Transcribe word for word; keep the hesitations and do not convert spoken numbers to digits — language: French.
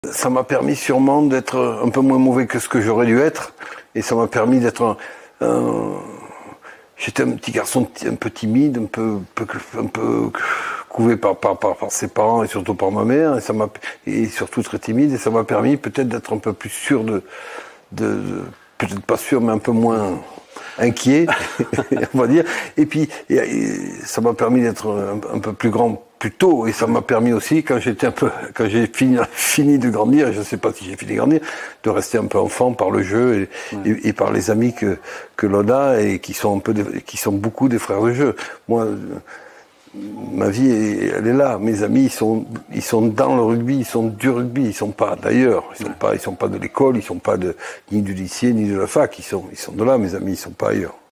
Ça m'a permis sûrement d'être un peu moins mauvais que ce que j'aurais dû être. Et ça m'a permis d'être un... un... J'étais un petit garçon un peu timide, un peu, un peu couvé par, par, par, par ses parents et surtout par ma mère. Et, ça m'a, et surtout très timide. Et ça m'a permis peut-être d'être un peu plus sûr de... de, de peut-être pas sûr, mais un peu moins inquiet, on va dire. Et puis, et, et ça m'a permis d'être un, un peu plus grand plus tôt. Et ça m'a permis aussi, quand j'étais un peu, quand j'ai fini, fini de grandir, et je ne sais pas si j'ai fini de grandir, de rester un peu enfant par le jeu et, ouais. et, et par les amis que, que l'on a et qui sont un peu, des, qui sont beaucoup des frères de jeu. Moi, ma vie, elle est là. Mes amis, ils sont, ils sont dans le rugby, ils sont du rugby, ils sont pas d'ailleurs. Ils sont pas, ils sont pas de l'école, ils sont pas de, ni du lycée, ni de la fac. Ils sont, ils sont de là, mes amis, ils sont pas ailleurs.